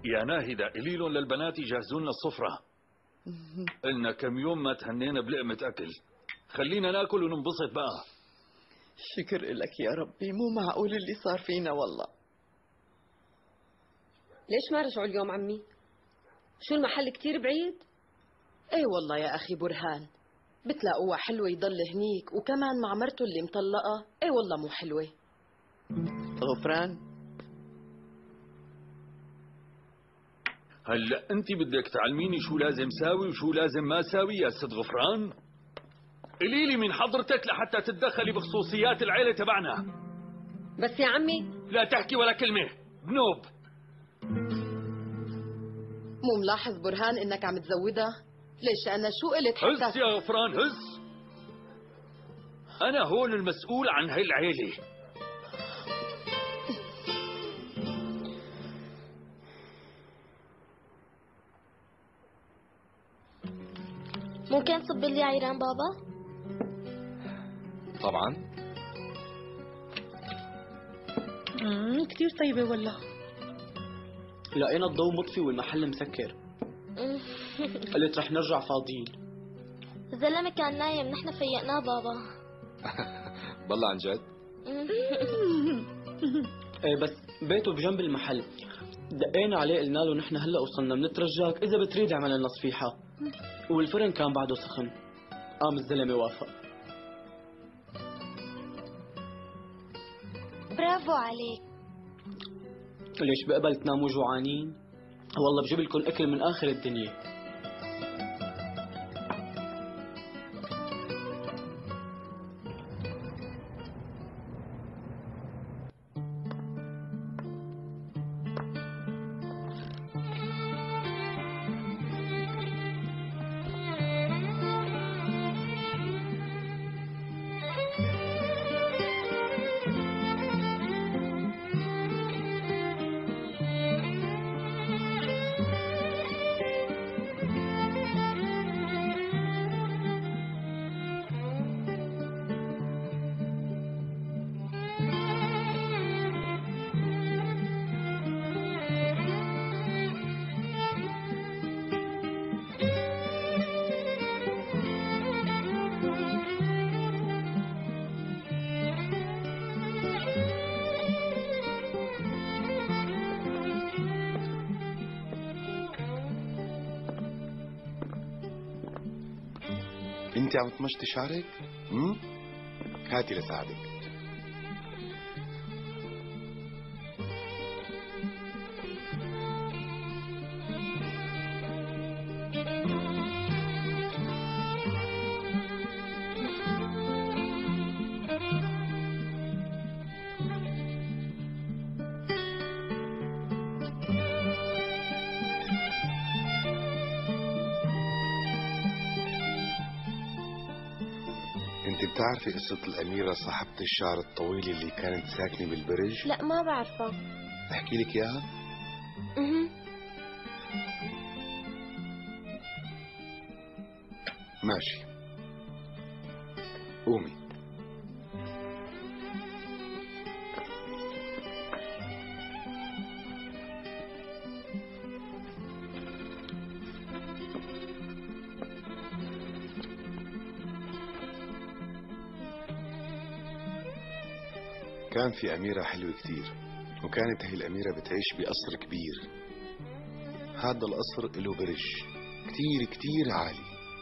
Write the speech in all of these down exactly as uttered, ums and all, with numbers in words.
يا ناهدة قولي لهم للبنات يجهزوا لنا السفرة. قلنا كم يوم ما تهنينا بلقمة أكل، خلينا ناكل وننبسط بقى. شكر لك يا ربي، مو معقول اللي صار فينا والله. ليش ما رجعوا اليوم عمي؟ شو المحل كتير بعيد؟ ايه والله يا اخي برهان، بتلاقوها حلوة يضل هنيك، وكمان مع مرته اللي مطلقة. ايه والله مو حلوة. غفران، هلا انت بدك تعلميني شو لازم ساوي وشو لازم ما ساوي يا ست غفران؟ قولي لي من حضرتك لحتى تتدخلي بخصوصيات العيلة تبعنا. بس يا عمي لا تحكي ولا كلمة بنوب. مو ملاحظ برهان انك عم تزودها؟ ليش انا شو قلت حتى؟ هز يا غفران هز، انا هون المسؤول عن هاي العيلة. ممكن تصب لي عيران بابا؟ طبعا. امم كثير طيبة والله. لقينا الضوء مطفي والمحل مسكر. قلت رح نرجع فاضيين. الزلمة كان نايم، نحن فيقناه بابا. بالله عن جد؟ ايه بس بيته بجنب المحل، دقينا عليه قلنا له نحن هلا وصلنا بنترجاك اذا بتريد اعمل لنا صفيحة، والفرن كان بعده سخن. قام الزلمة وافق. برافو عليك. ليش بقبل تناموا جوعانين؟ والله بجيب لكم اكل من اخر الدنيا. انت عم تمشطي شعرك؟ امم هاتي لساعدك. انت بتعرفي قصة الأميرة صاحبة الشعر الطويل اللي كانت ساكنة بالبرج؟ لا ما بعرفها. احكي لك اياها؟ اها ماشي، قومي. كان في أميرة حلوة كتير، وكانت هي الأميرة بتعيش بقصر كبير. هذا القصر له برج كتير كتير عالي،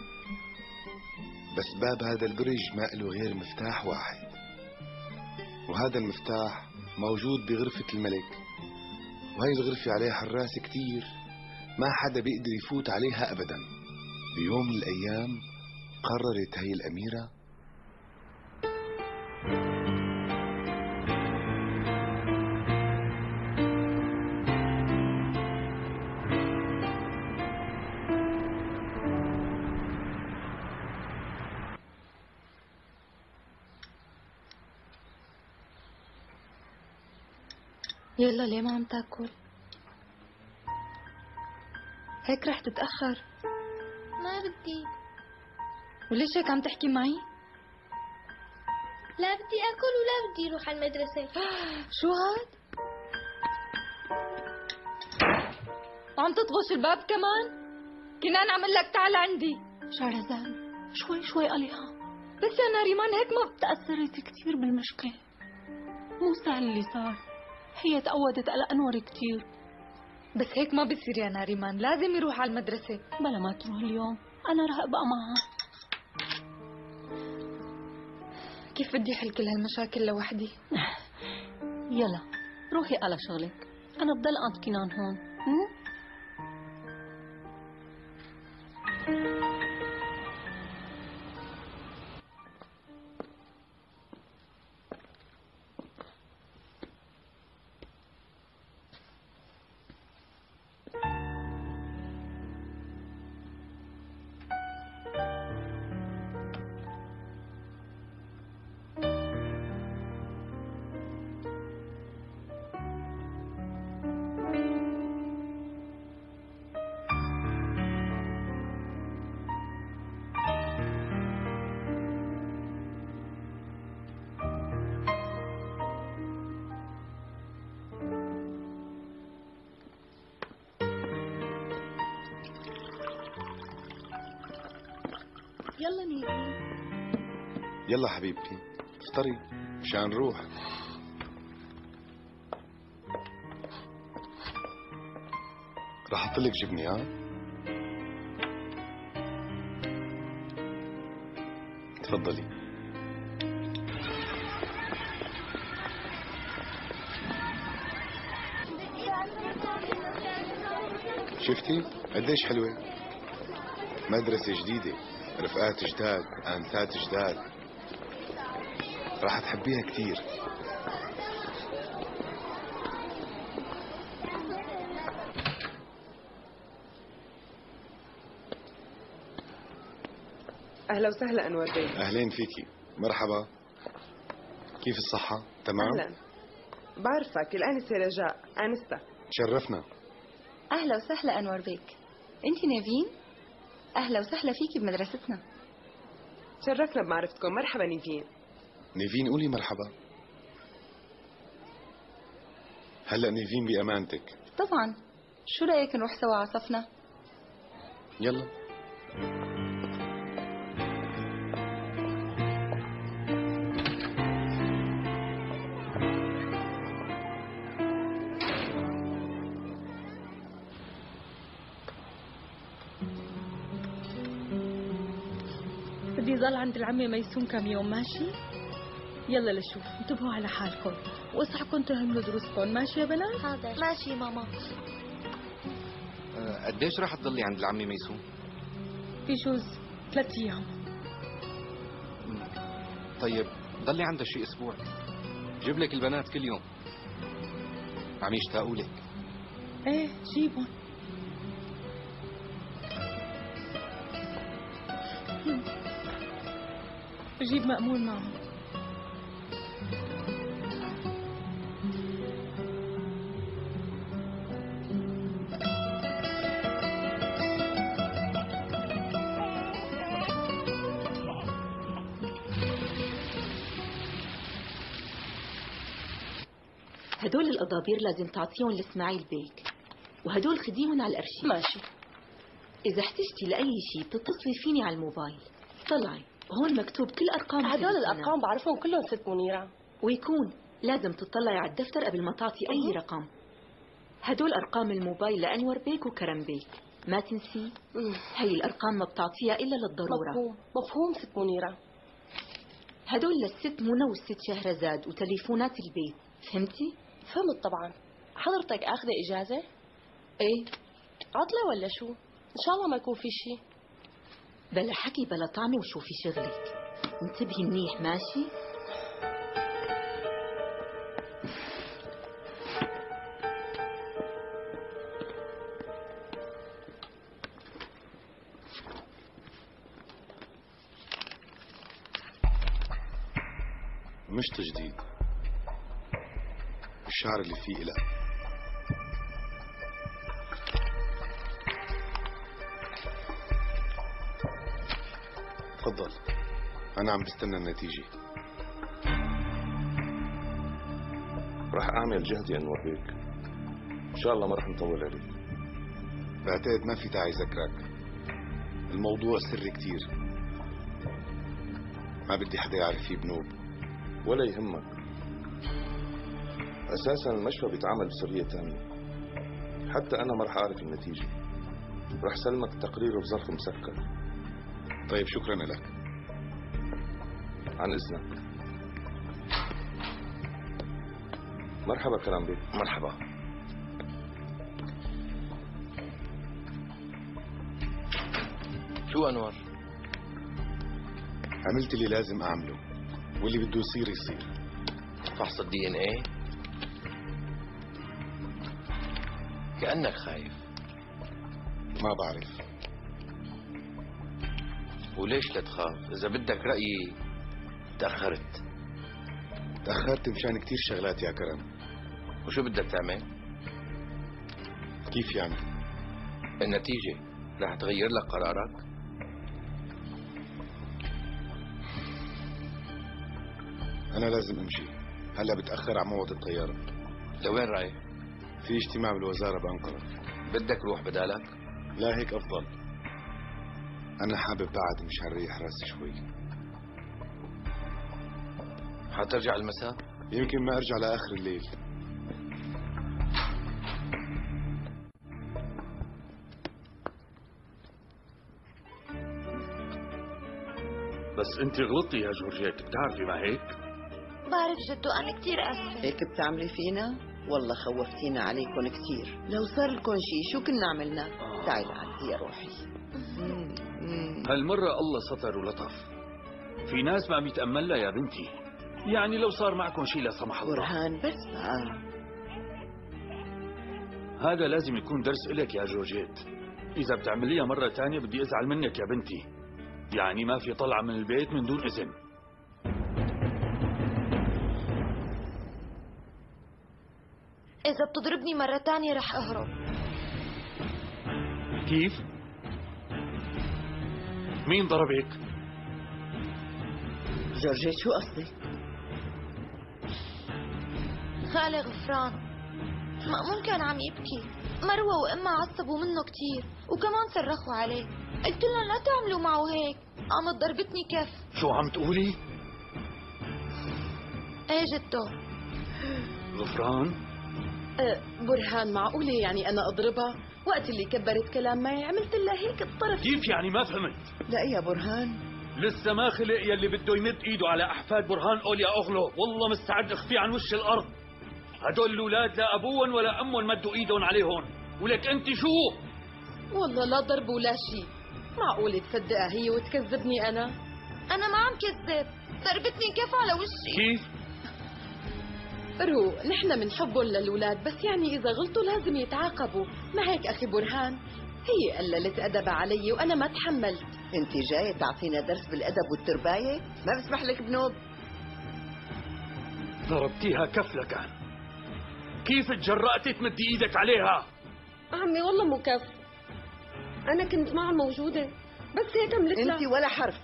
بس باب هذا البرج ما له غير مفتاح واحد، وهذا المفتاح موجود بغرفة الملك، وهي الغرفة عليها حراس كتير، ما حدا بيقدر يفوت عليها أبدا. بيوم من الأيام قررت هي الأميرة يلا ليه ما عم تاكل؟ هيك رح تتأخر. ما بدي. وليش هيك عم تحكي معي؟ لا بدي اكل ولا بدي اروح على المدرسة. شو هاد؟ وعم تطغش الباب كمان؟ كنان عمل لك تعال عندي. شهرزاد شوي شوي قليها، بس يا ناريمان هيك ما تأثرت كتير بالمشكلة، مو سهل اللي صار. هي تقودت على أنور كتير. بس هيك ما بصير يا ناريمان، لازم يروح على المدرسة. بلا ما تروح اليوم، أنا رح أبقى معها. كيف بدي حل كل هالمشاكل لوحدي؟ يلا روحي على شغلك، أنا بضل عند كنان هون. م? يلا نيفين. يلا حبيبتي افطري مشان نروح. رح احط لك جبنه. ها تفضلي. شفتي قديش حلوه؟ مدرسه جديده، رفقات جداد، انسات جداد، راح تحبيها كتير. اهلا وسهلا انور بيه. اهلين فيكي، مرحبا. كيف الصحة؟ تمام؟ اهلا. بعرفك الانسة رجاء، انستك. تشرفنا. اهلا وسهلا انور بيك. انت نيفين؟ اهلا وسهلا فيكي بمدرستنا. تشرفنا بمعرفتكم. مرحبا نيفين. نيفين قولي مرحبا. هلا نيفين بأمانتك. طبعا، شو رأيك نروح سوا على صفنا؟ يلا. بدي ظل عند العمة ميسون كم يوم، ماشي؟ يلا لشوف، انتبهوا على حالكم واصحكم تهملوا دروسكم، ماشي يا بنات؟ حاضر. ماشي ماما. أه قديش رح تضلي عند العمة ميسون؟ بجوز ثلاث ايام. طيب ضلي عندها شي اسبوع، جيب لك البنات كل يوم، عم يشتاقوا لك. ايه جيبهم. جيب مأمول معه. هدول الأضابير لازم تعطيهم لإسماعيل بيك، وهدول خديهم على الأرشيف. ماشي. إذا احتجتي لأي شيء بتتصلي فيني على الموبايل. طلعي هون مكتوب كل أرقام. هدول الأرقام بعرفهم كلهم ست منيرة. ويكون لازم تطلعي على الدفتر قبل ما تعطي أي رقم. هدول أرقام الموبايل لأنور بيك وكرم بيك، ما تنسي. هي الأرقام ما بتعطيها إلا للضرورة. مفهوم مفهوم ست منيرة. هدول للست منى والست شهرزاد وتليفونات البيت، فهمتي؟ فهمت طبعا. حضرتك أخذ إجازة؟ إيه. عطلة ولا شو؟ إن شاء الله ما يكون في شيء. بلا حكي بلا طعمة وشوفي شغلك، انتبهي منيح ماشي؟ مشط جديد، الشعر اللي فيه إله. تفضل، أنا عم بستنى النتيجة. راح أعمل جهدي أنور بيك، إن شاء الله ما راح نطول عليك. بعتقد ما في داعي ذكرك، الموضوع سري كتير، ما بدي حدا يعرف فيه بنوب. ولا يهمك، اساسا المشفى بيتعامل بسرية تامة، حتى انا ما رح اعرف النتيجة، رح سلمك التقرير بظرف مسكر. طيب شكرا لك. عن اذنك. مرحبا كرم بيك. مرحبا. شو انور؟ عملت اللي لازم اعمله، واللي بده يصير يصير. فحص الدي ان ايه؟ كأنك خايف. ما بعرف. وليش لا تخاف؟ إذا بدك رأيي تأخرت. تأخرت مشان كتير شغلات يا كرم. وشو بدك تعمل؟ كيف يعني؟ النتيجة رح تغير لك قرارك؟ أنا لازم أمشي، هلا بتأخر على موعد الطيارة. لوين رايح؟ في اجتماع بالوزارة بأنقرة. بدك روح بدالك؟ لا هيك أفضل، أنا حابب بعد مشان ريح راسي شوي. حترجع المساء؟ يمكن ما أرجع لآخر الليل. بس انت غلطتي يا جورجيت، بتعرفي ما هيك؟ بعرف جدو، انا كتير اسفة. هيك بتعملي فينا؟ والله خوفتينا عليكم كتير، لو صار لكم شيء شو كنا عملنا؟ آه. تعي لعندي يا روحي. هالمرة الله ستر ولطف، في ناس ما بيتأمل لها يا بنتي، يعني لو صار معكم شيء لا سمح الله. برهان بس آه. هذا لازم يكون درس إلك يا جورجيت، إذا بتعمليها مرة تانية بدي أزعل منك يا بنتي، يعني ما في طلعة من البيت من دون إذن. إذا بتضربني مرة تانية رح أهرب. كيف؟ مين ضربك؟ جورجيت شو قصدك؟ خالي غفران، مأمون كان عم يبكي، مروة وأمها عصبوا منه كتير وكمان صرخوا عليه، قلت لهم لا تعملوا معه هيك، قامت ضربتني كف. شو عم تقولي؟ ايه جدو. غفران؟ أه برهان، معقولة يعني أنا أضربها؟ وقت اللي كبرت كلام معي عملت لها هيك بطرف. كيف يعني ما فهمت؟ لا يا برهان، لسه ما خلق يلي بده يمد ايده على احفاد برهان اول يا اغلو، والله مستعد اخفيه عن وش الارض. هدول الاولاد لا ابوهم ولا امهم مدوا ايدهم عليهم، ولك انت شو؟ والله لا ضرب ولا شيء. معقولة تصدقها هي وتكذبني انا؟ انا ما عم كذب، ضربتني كيف على وشي. كيف؟ رو، نحن بنحبهم للاولاد، بس يعني اذا غلطوا لازم يتعاقبوا، ما هيك اخي برهان؟ هي قللت ادبها علي وانا ما تحملت. انت جايه تعطينا درس بالادب والتربايه؟ ما بسمح لك بنوب. ضربتيها كف لكان، كيف تجرأتي تمدي ايدك عليها؟ عمي والله مو كف، انا كنت معه موجوده، بس هيك عملت لها. انت ولا حرف.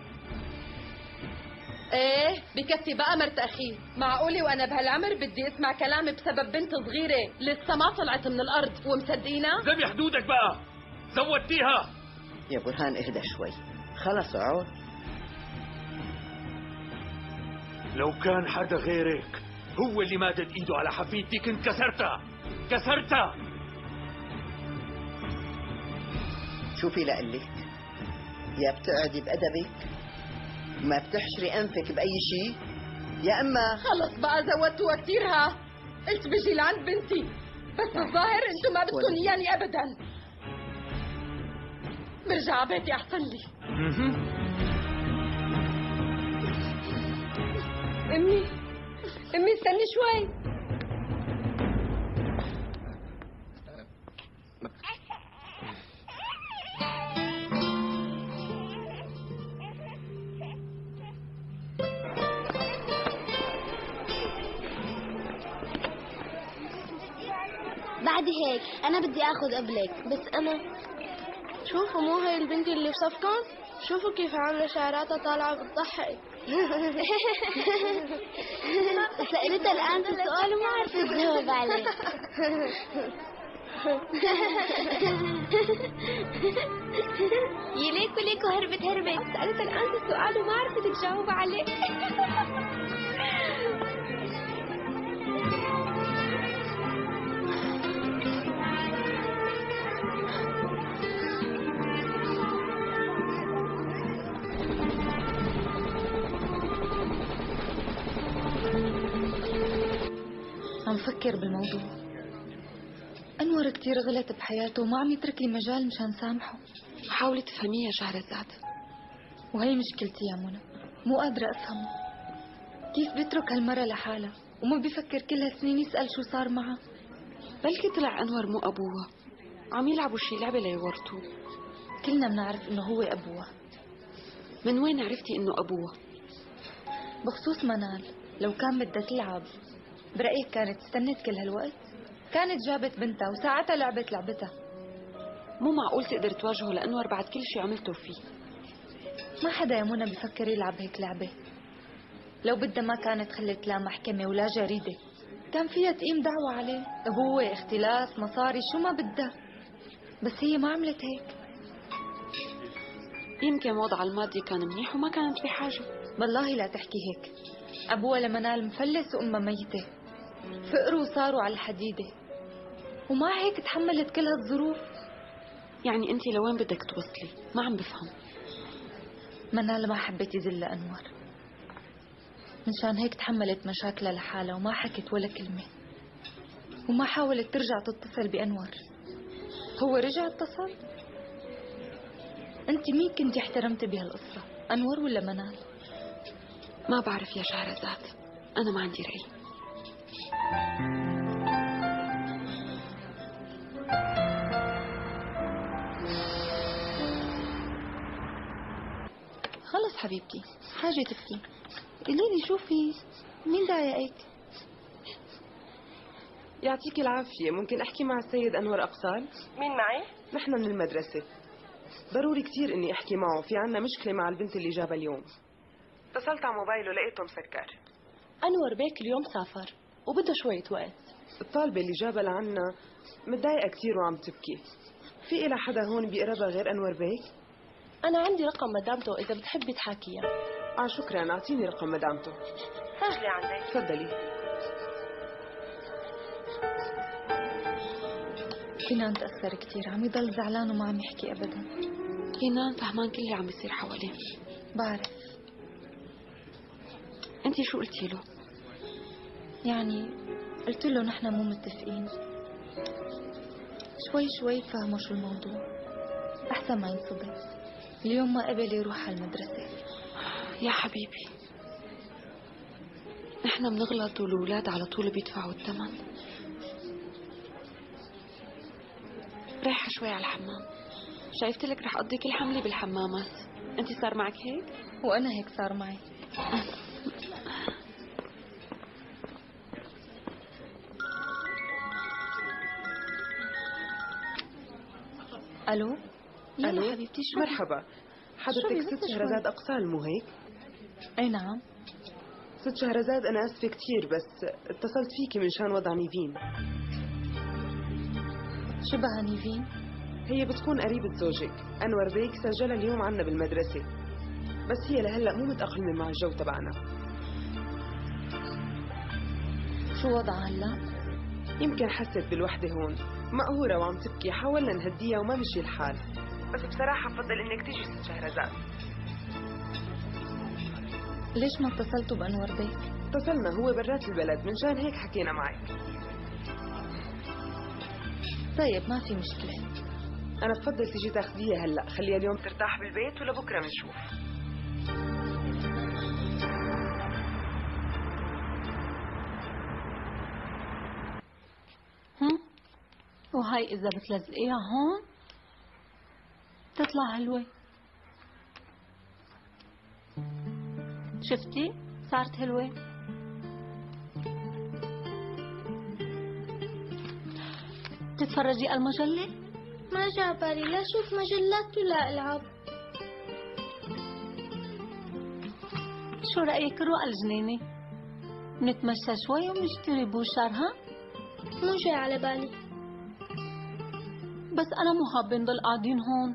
ايه بكفي بقى مرت اخي، معقولة وانا بهالعمر بدي اسمع كلامي بسبب بنت صغيرة لسه ما طلعت من الارض ومصدقينا؟ ذبي حدودك بقى، زودتيها. يا برهان اهدى شوي، خلص اقعد. لو كان حدا غيرك هو اللي مادد ايده على حفيدتي كنت كسرتها كسرتها. شوفي لقلك، يا بتقعدي بأدبك ما بتحشري أنفك بأي شيء، يا أما خلص بقى زودتوها كثير. ها قلت بجي لعند بنتي، بس الظاهر انتم ما بدكم اياني ابدا. برجع على بيتي احسن لي. امي امي استني شوي. بعد هيك انا بدي اخذ قبلك، بس انا شوفوا مو هاي البنت اللي في صفكم، شوفوا كيف عامله شعراتها طالعه بتضحك. سألتها الان في سؤال وما عرفت تجاوب عليه. يليكو ليكو هربت هربت. سألت الآن السؤال وما عرفت تجاوب عليه. عم فكر بالموضوع. أنور كتير غلط بحياته وما عم يترك لي مجال مشان سامحه. حاولي تفهميه يا شهرزاد. وهي مشكلتي يا منى، مو قادرة أفهمه. كيف بيترك هالمرة لحالها وما بيفكر كل هالسنين يسأل شو صار معها؟ بلكي طلع أنور مو أبوها، عم يلعبوا شي لعبة ليورطوه. كلنا بنعرف إنه هو أبوها. من وين عرفتي إنه أبوها؟ بخصوص منال، لو كان بدها تلعب برأيك كانت استنت كل هالوقت؟ كانت جابت بنتها وساعتها لعبت لعبتها. مو معقول تقدر تواجهه لأنور بعد كل شي عملته فيه. ما حدا يا منى بفكر يلعب هيك لعبة. لو بدها ما كانت خلت لا محكمة ولا جريدة، كان فيها تقيم دعوة عليه، أبوه، اختلاس، مصاري، شو ما بدها. بس هي ما عملت هيك. يمكن وضعها المادي كان منيح وما كانت بحاجة. بالله لا تحكي هيك. أبوها لمنال مفلس وأمها ميتة، فقروا وصاروا على الحديدة، ومع هيك تحملت كل هالظروف. يعني أنت لوين بدك توصلي؟ ما عم بفهم. منال ما حبت يذل أنور، منشان هيك تحملت مشاكلها لحالها وما حكت ولا كلمة، وما حاولت ترجع تتصل بأنور. هو رجع اتصل؟ أنت مين كنتي احترمتي بهالقصة، أنور ولا منال؟ ما بعرف يا شهرزاد، أنا ما عندي رأي. خلص حبيبتي، حاجة تبكي. قولي لي شو في؟ مين ضايقك؟ يعطيك العافية، ممكن أحكي مع السيد أنور أقصال؟ مين معي؟ نحن من المدرسة. ضروري كتير إني أحكي معه، في عنا مشكلة مع البنت اللي جابها اليوم. اتصلت على موبايله لقيته مسكر. أنور بيك اليوم سافر وبده شوية وقت. الطالبة اللي جابها لعنا متضايقة كتير وعم تبكي. في إلى حدا هون بيقربها غير أنور بيك؟ أنا عندي رقم مدامته إذا بتحبي تحاكيها. آه شكرا، أعطيني رقم مدامته. سجلي عندك. تفضلي. كنان تأثر كتير، عم يضل زعلان وما عم يحكي أبدا. كنان فهمان كل اللي عم بيصير حواليه. بعرف. أنتي شو قلتي له؟ يعني قلت له نحن مو متفقين. شوي شوي فهموا شو الموضوع، أحسن ما ينصدم. اليوم ما قبل يروح على المدرسة. يا حبيبي، نحن بنغلط والولاد على طول بيدفعوا الثمن. رايحة شوي على الحمام. شايفت لك رح أقضي كل حملي بالحمامات. أنتي صار معك هيك؟ وأنا هيك صار معي. ألو؟ ألو حبيبتي، شو مرحبا، حضرتك ست شهرزاد أقصال مو هيك؟ أي نعم. ست شهرزاد أنا آسفة كتير، بس اتصلت فيكي من شان وضع نيفين. شبه نيفين؟ هي بتكون قريبة زوجك أنور بيك، سجلها اليوم عنا بالمدرسة، بس هي لهلأ مو متأقلمة مع الجو تبعنا. شو وضعها هلا؟ يمكن حست بالوحدة هون، مقهورة وعم تبكي، حاولنا نهديها وما مشي الحال، بس بصراحة بفضل إنك تيجي ست شهرزاد. ليش ما اتصلتوا بأنور بيك؟ اتصلنا، هو برات البلد، من شان هيك حكينا معك. طيب ما في مشكلة. أنا بفضل تيجي تاخذيها هلا، خليها اليوم ترتاح بالبيت ولبكرة بنشوف. هم؟ وهاي إذا بتلزقيها هون تطلع هلوة. شفتي؟ صارت هلوة. تتفرجي على المجلة؟ ما جابالي لا شوف مجلات ولا ألعاب. شو رأيك نروح على الجنينة؟ نتمشى شوي ونشتري بوشار. ها؟ مو جاي على بالي. بس أنا مو حابة نضل قاعدين هون.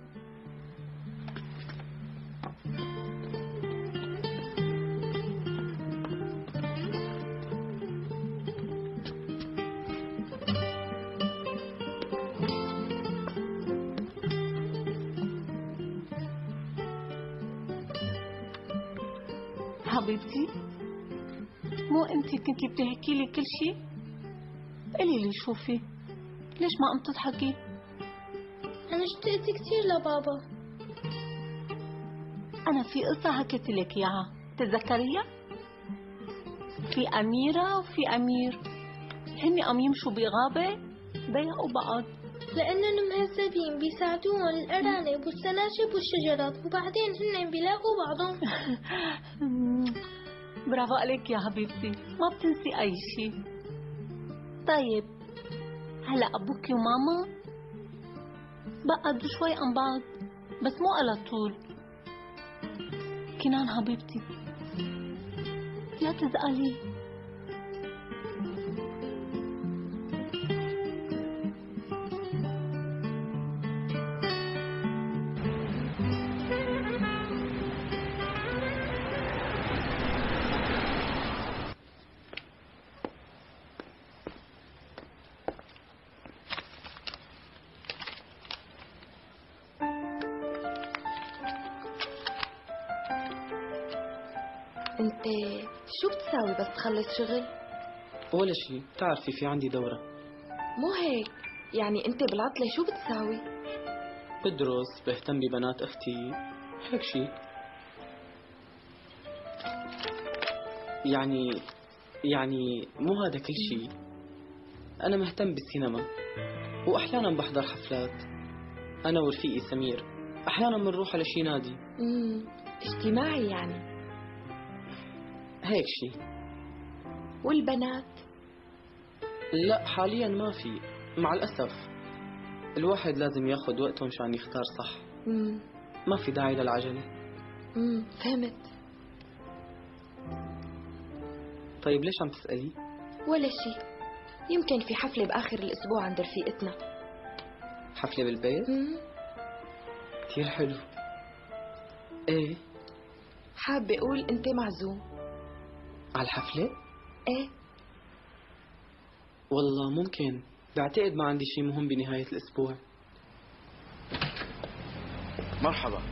حبيبتي، مو انت كنتي بتحكي لي كل شيء؟ قولي لي شوفي، ليش ما قمت تضحكي؟ أنا اشتقت كثير لبابا. أنا في قصة حكيت لك إياها، تتذكريها؟ في أميرة وفي أمير، هن قام يمشوا بغابة ضيقوا بعض لأنهم مهذبين بيساعدوهم الأرانب والسناجب والشجرات، وبعدين هن بيلاقوا بعضهم. برافو عليك يا حبيبتي، ما بتنسي أي شيء. طيب هلا أبوك وماما بعدوا شوي عن بعض، بس مو على طول. كنان حبيبتي لا تزعلي. انت شو بتساوي بس تخلص شغل؟ ولا شيء، بتعرفي في عندي دورة. مو هيك، يعني انت بالعطلة شو بتساوي؟ بدرس، بهتم ببنات اختي، هيك شيء. يعني يعني مو هذا كل شيء. أنا مهتم بالسينما، وأحيانا بحضر حفلات أنا ورفيقي سمير. أحيانا بنروح على شي نادي. امم اجتماعي يعني. هيك شي. والبنات؟ لا حاليا ما في، مع الأسف. الواحد لازم ياخد وقته مشان يختار صح. امم ما في داعي للعجلة. امم فهمت. طيب ليش عم تسألي؟ ولا شيء، يمكن في حفلة بآخر الأسبوع عند رفيقتنا. حفلة بالبيت؟ امم كتير حلو. ايه؟ حابة أقول أنت معزوم. على الحفلة؟ ايه. والله ممكن، بعتقد ما عندي شيء مهم بنهاية الأسبوع. مرحبا.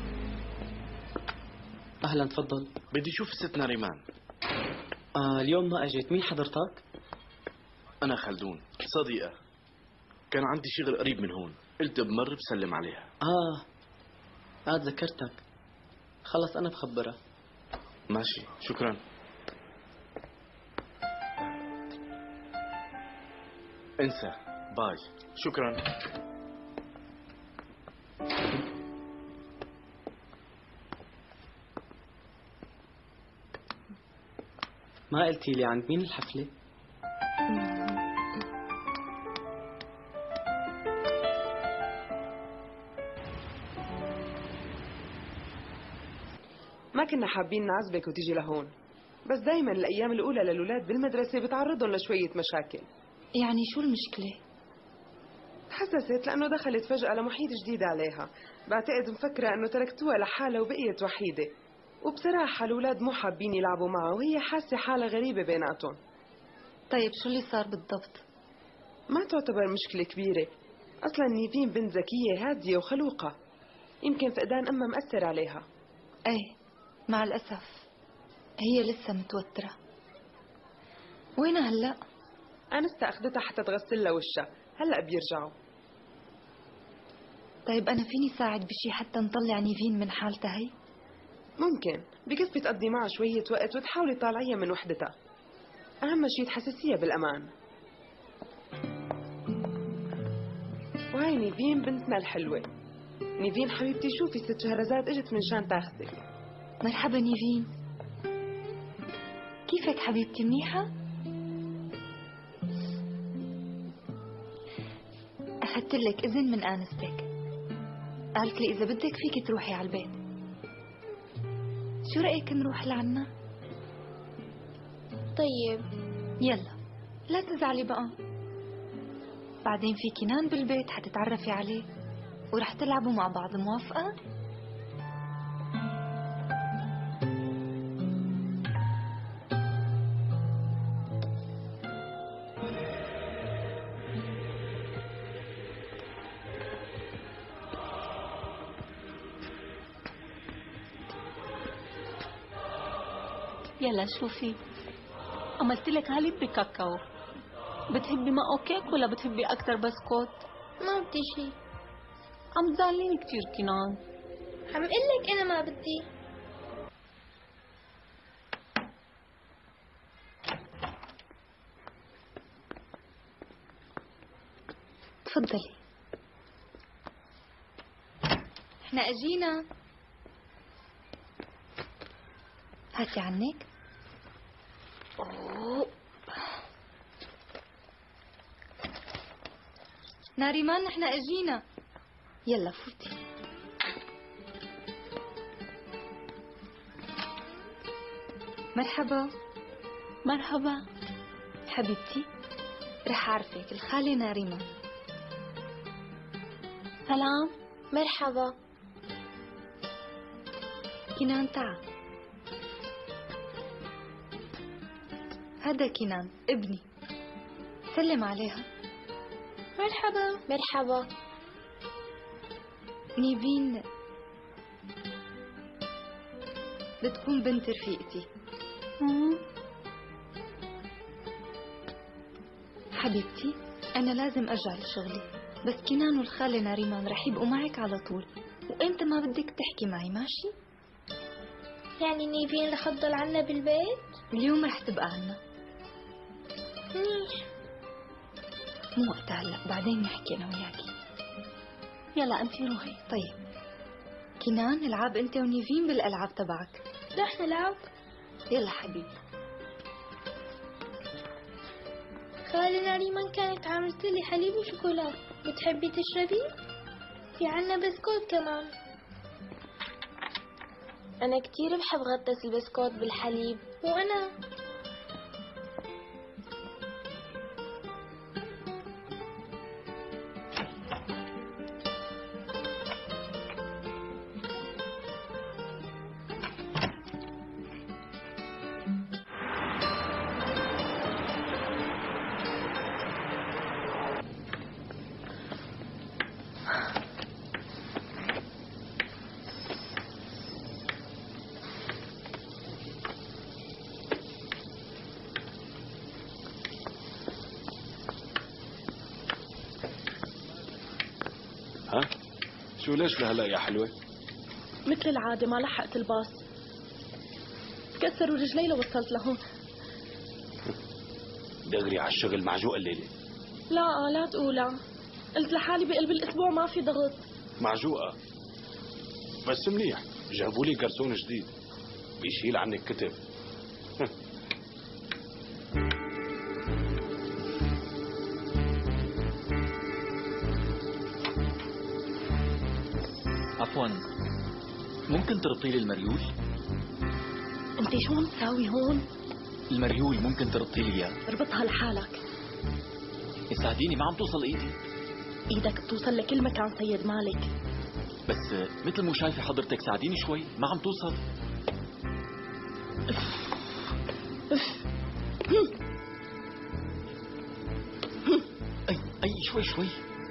أهلا، تفضل. بدي أشوف ستنا ريمان. آه اليوم ما أجيت. مين حضرتك؟ أنا خلدون، صديقة. كان عندي شغل قريب من هون، قلت بمر بسلم عليها. آه آه تذكرتك. خلص أنا بخبرها. ماشي، شكرا. انسى، باي. شكرا. ما قلتي لي عند مين الحفلة؟ ما كنا حابين نعذبك وتيجي لهون، بس دايما الأيام الأولى للولاد بالمدرسة بتعرضهم لشوية مشاكل. يعني شو المشكلة؟ تحسست لأنه دخلت فجأة لمحيط جديد عليها. بعتقد مفكرة أنه تركتوها لحالها وبقيت وحيدة، وبصراحة الولاد مو حابين يلعبوا معها، وهي حاسة حالها غريبة بيناتهم. طيب شو اللي صار بالضبط؟ ما تعتبر مشكلة كبيرة. أصلا نيفين بنت ذكية هادية وخلوقة، يمكن فقدان أمها مأثر عليها. ايه مع الأسف هي لسه متوترة. وينها هلأ؟ أنستا أخذتها حتى تغسل لها وشها، هلأ بيرجعوا. طيب أنا فيني ساعد بشي حتى نطلع نيفين من حالتها هي؟ ممكن، بكفي تقضي معها شوية وقت وتحاولي تطالعيها من وحدتها. أهم شي تحسسيها بالأمان. وهاي نيفين بنتنا الحلوة. نيفين حبيبتي، شوفي ست شهرزاد اجت من شان تاخذك. مرحبا نيفين، كيفك حبيبتي؟ منيحة؟ أخذت لك إذن من آنستك، قالت لي إذا بدك فيك تروحي على البيت. شو رأيك نروح لعنا؟ طيب يلا لا تزعلي بقى، بعدين في كنان بالبيت حتتعرفي عليه. ورح تلعبوا مع بعض، موافقة؟ يلا شوفي، عملت لك هالي بكاكاو. بتحبي معه كيك ولا بتحبي اكثر بسكوت؟ ما بدي شي. عم تزعليني كثير كنان. عم قلك انا ما بدي. تفضلي. احنا اجينا. هاتي عنك. أوه. ناريمان نحن اجينا. يلا فوتي. مرحبا. مرحبا حبيبتي، رح اعرفك الخالة ناريمان. سلام. مرحبا. كنان تعال. هذا كنان ابني، سلم عليها. مرحبا. مرحبا. نيفين بتكون بنت رفيقتي. حبيبتي أنا لازم أرجع لشغلي، بس كنان والخالة ناريمان رح يبقوا معك على طول، وإمتى ما بدك تحكي معي ماشي؟ يعني نيفين رح تضل عنا بالبيت؟ اليوم رح تبقى عنا. منيح. مو وقتها هلا، بعدين نحكي أنا وياكي. يلا أنتي روحي. طيب كنان العب أنت ونيفين بالألعاب تبعك. رح نلعب. يلا حبيبي. خالة ناريمان كانت عاملت لي حليب وشوكولا، بتحبي تشربي؟ في عنا بسكوت كمان. أنا كتير بحب غطس البسكوت بالحليب. وأنا. ها؟ شو ليش لهلا يا حلوة؟ مثل العادة ما لحقت الباص، تكسروا رجلي لو وصلت لهون. دغري على الشغل معجوق الليلة. لا لا تقولها، قلت لحالي بقلب الأسبوع ما في ضغط. معجوقة بس منيح، جابوا لي جرسون جديد بيشيل عنك كتب. عفوا، ممكن تربطي لي المريول؟ انت شو عم تساوي هون؟ المريول ممكن تربطي لي اياه؟ اربطها لحالك. ساعديني، ما عم توصل ايدي. ايدك بتوصل لكل مكان سيد مالك. بس مثل مو شايفة حضرتك، ساعديني شوي، ما عم توصل. اي اي شوي شوي.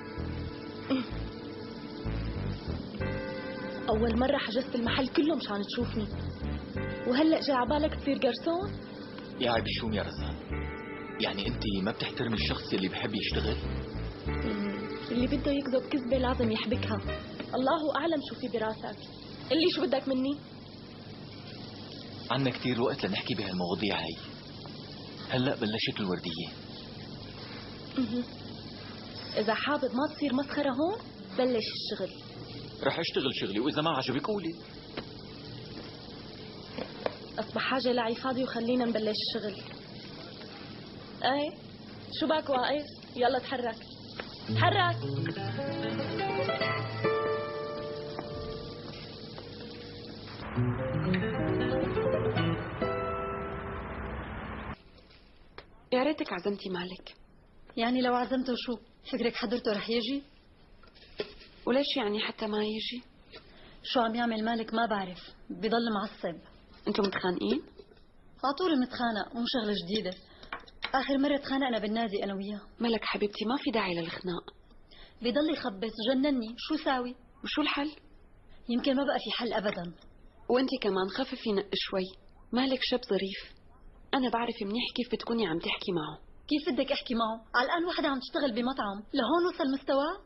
أول مرة حجزت المحل كله مشان تشوفني، وهلأ جاي عبالك تصير قرصون؟ يا عيب الشوم يا رزان، يعني أنت ما بتحترمي الشخص اللي بحب يشتغل؟ اللي بده يكذب كذبة لازم يحبكها. الله أعلم شو في براسك. اللي شو بدك مني؟ عنا كتير وقت لنحكي بهالمواضيع هي. هلأ بلشت الوردية. إذا حابب ما تصير مسخرة هون بلش الشغل. رح اشتغل شغلي، واذا ما عجبك قولي. اصبح حاجه لعي فاضي وخلينا نبلش الشغل. ايه شو باك واقف؟ يلا تحرك تحرك. يا ريتك عزمتي مالك. يعني لو عزمته شو فكرك حضرته رح يجي؟ وليش يعني حتى ما يجي؟ شو عم يعمل مالك ما بعرف، بضل معصب. انتم متخانقين؟ على طول بنتخانق، مو شغله جديده. اخر مره تخانقنا بالنادي انا وياه. ملك حبيبتي ما في داعي للخناق. بضل يخبص، جنني، شو ساوي؟ وشو الحل؟ يمكن ما بقى في حل ابدا. وانتي كمان خففي نق شوي، مالك شاب ظريف. انا بعرف منيح كيف بتكوني عم تحكي معه. كيف بدك احكي معه؟ على الان وحده عم تشتغل بمطعم، لهون وصل مستواه؟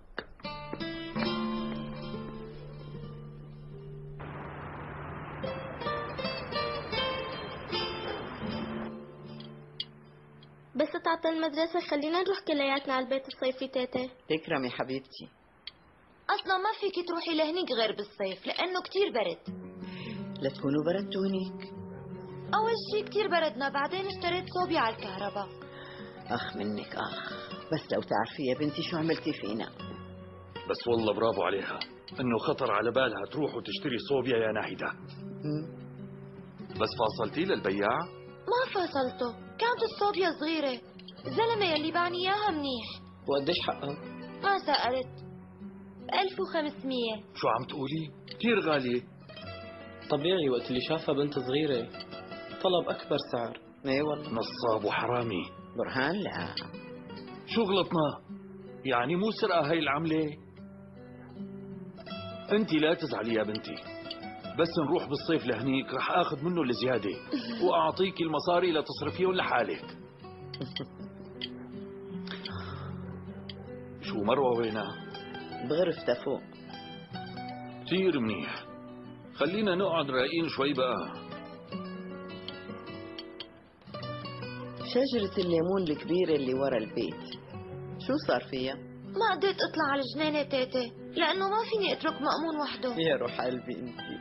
بس تعطل المدرسة خلينا نروح كلياتنا على البيت الصيفي تيتا. تكرمي حبيبتي. اصلا ما فيك تروحي لهنيك غير بالصيف لانه كتير برد. لا تكونوا بردتوا هنيك. اول شي كتير بردنا، بعدين اشتريت صوبيا على الكهرباء. اخ منك اخ، بس لو تعرفي يا بنتي شو عملتي فينا. بس والله برافو عليها انه خطر على بالها تروح وتشتري صوبيا يا ناهدة. بس فاصلتي للبياع؟ ما فصلته، كانت الصوبيا صغيرة. الزلمة يلي باعني اياها منيح. وقديش حقها؟ ما سألت. ألف وخمسمية. شو عم تقولي؟ كتير غالية. طبيعي وقت اللي شافها بنت صغيرة طلب أكبر سعر. اي والله. نصاب وحرامي. برهان لا. شو غلطنا؟ يعني مو سرقة هاي العملة؟ انت لا تزعلي يا بنتي، بس نروح بالصيف لهنيك رح اخذ منه الزيادة واعطيك المصاري لتصرفيهم لحالك. شو مروة وينها؟ بغرفتها فوق. كثير منيح، خلينا نقعد رايقين شوي بقى. شجرة الليمون الكبيرة اللي ورا البيت شو صار فيها؟ ما قدرت اطلع على الجنينة تيتي لانه ما فيني اترك مأمون وحده. يا روح قلبي انتي.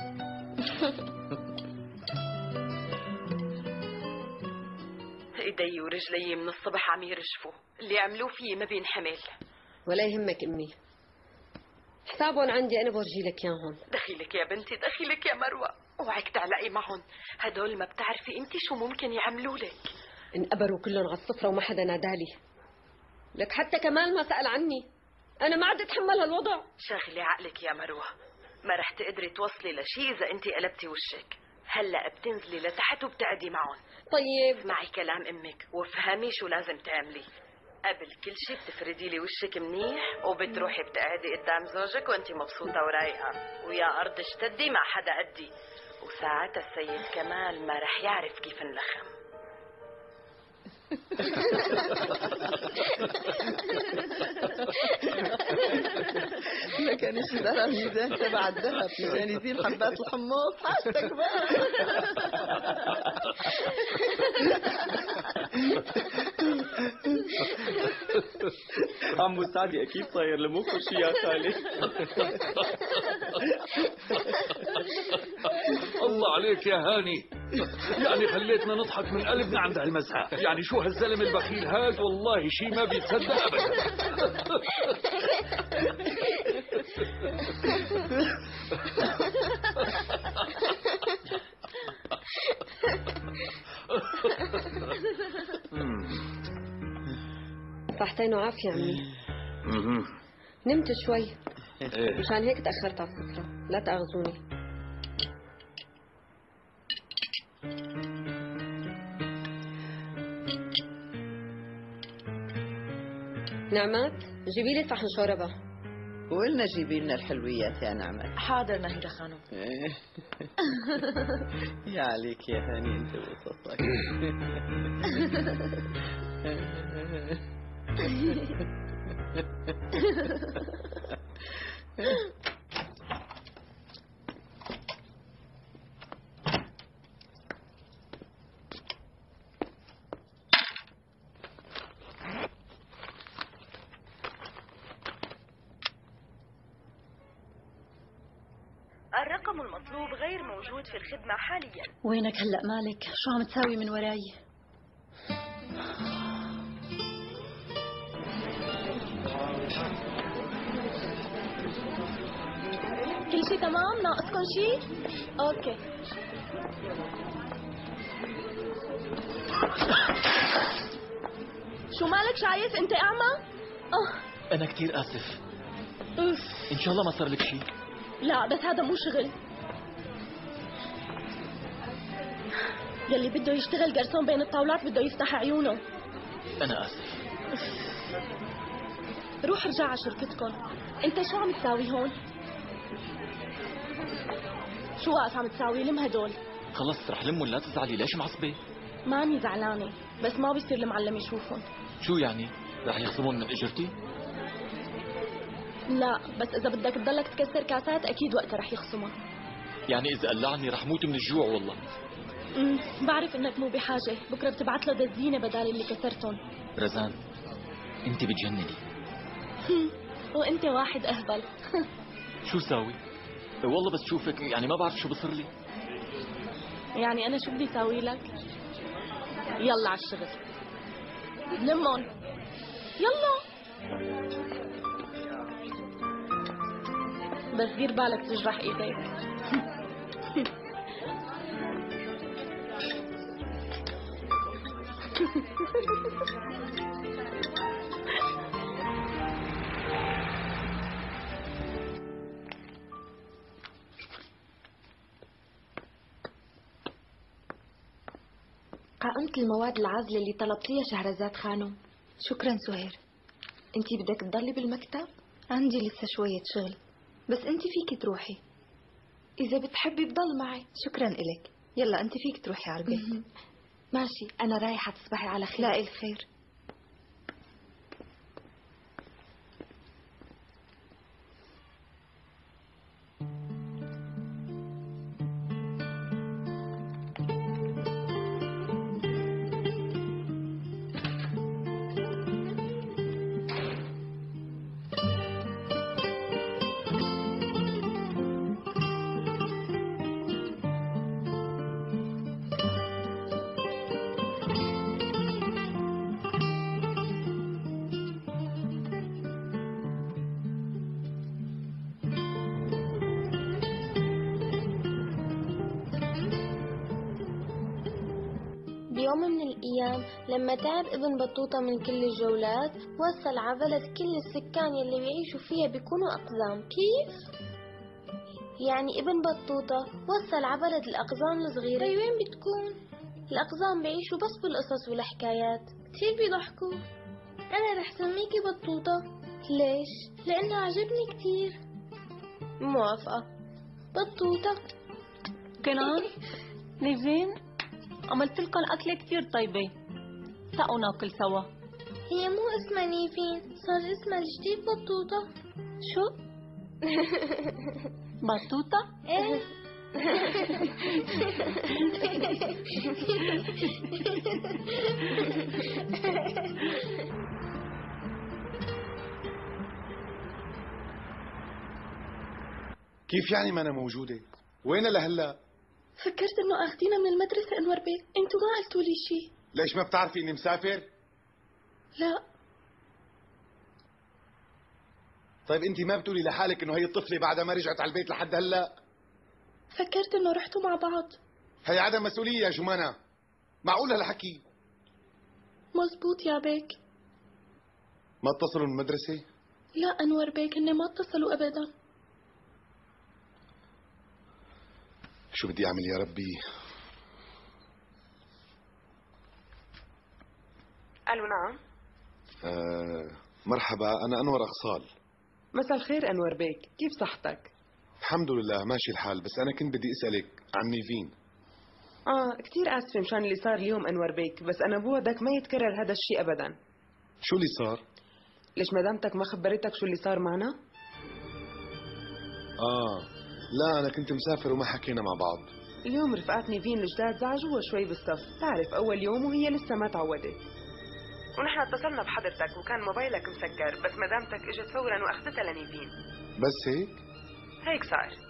ايدي ورجلي من الصبح عم يرجفوا، اللي عملوه فيي ما بينحمل. ولا يهمك امي، حسابهم عندي انا برجي لك اياهم. دخيلك يا بنتي، دخيلك يا مروه، اوعك تعلقي معهم، هدول ما بتعرفي انت شو ممكن يعملوا لك. انقبروا كلهم على الصفرة وما حدا نادالي. لك حتى كمال ما سأل عني، انا ما عاد اتحمل هالوضع. شغلي عقلك يا مروه، ما رح تقدري توصلي لشيء اذا انت قلبتي وشك. هلا بتنزلي لتحت وبتقعدي معهم. طيب اسمعي كلام امك وافهمي شو لازم تعملي. قبل كل شيء بتفردي لي وشك منيح وبتروحي بتقعدي قدام زوجك وانت مبسوطه ورايقه، ويا ارض اشتدي مع حدا قدي، وساعتها السيد كمال ما رح يعرف كيف نلخم. لكن اشترى ميزان تبع الذهب مشان يزيل حبات الحمص. حاجتك بقى. عمو سعدي اكيد صاير لمو شي يا خالي. الله عليك يا هاني، يعني خليتنا نضحك من قلبنا عند هالمزحة. يعني شو هالزلم البخيل هاد، والله شي ما بيتصدق ابدا. صحتين وعافية عمي. نمت شوي مشان هيك تأخرت على السفرة، لا تأخذوني. نعمات جيبي لي صحن شوربة. وقلنا جيبي لنا الحلويات يا نعمات. حاضر نهيدة خانم. يا عليك يا هاني انت وقصصك. الرقم المطلوب غير موجود في الخدمة حاليا. وينك هلأ مالك؟ شو عم تساوي من وراي؟ كل شيء تمام؟ ناقصكم شيء؟ اوكي. شو مالك شايف انت اعمى؟ أنا كتير آسف. أوف. ان شاء الله ما صار لك شيء. لا بس هذا مو شغل. يلي بده يشتغل جرسون بين الطاولات بده يفتح عيونه. انا اسف. روح ارجع على شركتكم. انت شو عم تساوي هون؟ شو واقف عم تساوي؟ لم هدول. خلص رح لمهم، لا تزعلي. ليش معصبة؟ ماني زعلانة، بس ما بيصير المعلم يشوفهم. شو يعني؟ رح يخصمون من اجرتي؟ لا بس اذا بدك تضلك تكسر كاسات اكيد وقتها رح يخصمها. يعني اذا قلعني رح موت من الجوع والله. امم بعرف انك مو بحاجة، بكره بتبعت له دزينة بدال اللي كسرتهم. رزان انت بتجنني. وانت واحد اهبل. شو ساوي؟ والله بس شوفك يعني ما بعرف شو بصير لي. يعني انا شو بدي ساوي لك؟ يلا على الشغل. لمون يلا. بس دير بالك تجرح ايديك. قائمة المواد العازلة اللي طلبتيها شهرزاد خانم. شكرا سهير. انتي بدك تضلي بالمكتب؟ عندي لسه شوية شغل، بس انتي فيك تروحي. إذا بتحبي بضل معي. شكرا إلك. يلا انتي فيك تروحي على البيت. ماشي، أنا رايحة. تصبحي على خير. لا الخير. بيوم من الأيام لما تعب ابن بطوطة من كل الجولات وصل عبلد كل السكان يلي بيعيشوا فيها بيكونوا أقزام. كيف؟ يعني ابن بطوطة وصل عبلد الأقزام الصغيرة. هي وين بتكون؟ الأقزام بيعيشوا بس بالقصص والحكايات، كتير بيضحكوا. أنا رح سميكي بطوطة. ليش؟ لأنه عجبني كتير. موافقة. بطوطة. كنان نيفين عملت لكم أكلة كتير طيبة، تعوا ناكل سوا. هي مو اسمها نيفين، صار اسمها الجديد بطوطة. شو؟ بطوطة؟ ايه. كيف يعني ما أنا موجودة؟ وين لهلا؟ فكرت انه اخذينا من المدرسة انور بيك، انتوا ما قلتوا لي شيء. ليش ما بتعرفي اني مسافر؟ لا. طيب انت ما بتقولي لحالك انه هي الطفلة بعد ما رجعت على البيت لحد هلا؟ فكرت انه رحتوا مع بعض. هي عدم مسؤولية يا جمانة. معقول هالحكي؟ مزبوط يا بيك. ما اتصلوا من المدرسة؟ لا انور بيك، هن ما اتصلوا ابدا. شو بدي اعمل يا ربي؟ الو نعم. آه مرحبا، انا انور اغصال. مساء الخير انور بيك، كيف صحتك؟ الحمد لله ماشي الحال، بس انا كنت بدي اسالك عن نيفين. اه كثير اسفه مشان اللي صار اليوم انور بيك، بس انا بوعدك ما يتكرر هذا الشيء ابدا. شو اللي صار؟ ليش مدامتك ما خبرتك شو اللي صار معنا؟ اه لا انا كنت مسافر وما حكينا مع بعض. اليوم رفقات نيفين الجداد زعجوها شوي بالصف، تعرف اول يوم وهي لسه ما تعودت. ونحن اتصلنا بحضرتك وكان موبايلك مسكر، بس مدامتك اجت فورا واخذتها لنيفين. بس هيك؟ هيك صار.